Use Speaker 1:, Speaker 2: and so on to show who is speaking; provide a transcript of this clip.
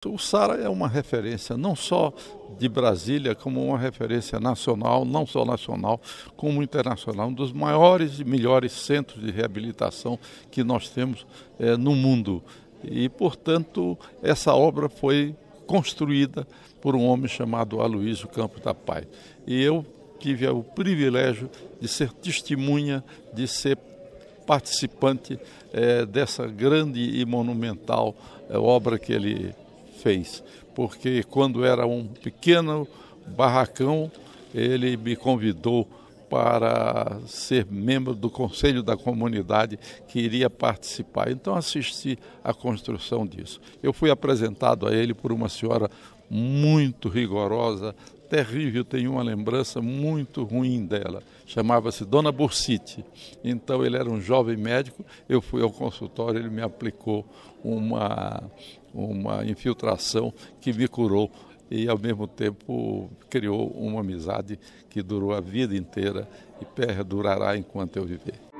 Speaker 1: O Sara é uma referência não só de Brasília, como uma referência nacional, não só nacional, como internacional, um dos maiores e melhores centros de reabilitação que nós temos no mundo. E, portanto, essa obra foi construída por um homem chamado Aloísio Campos da Paz. E eu tive o privilégio de ser testemunha, de ser participante dessa grande e monumental obra que ele fez, porque quando era um pequeno barracão, ele me convidou para ser membro do conselho da comunidade que iria participar. Então assisti à construção disso. Eu fui apresentado a ele por uma senhora muito rigorosa, terrível, tenho uma lembrança muito ruim dela. Chamava-se Dona Bursite. Então ele era um jovem médico, eu fui ao consultório, ele me aplicou uma infiltração que me curou e ao mesmo tempo criou uma amizade que durou a vida inteira e perdurará enquanto eu viver.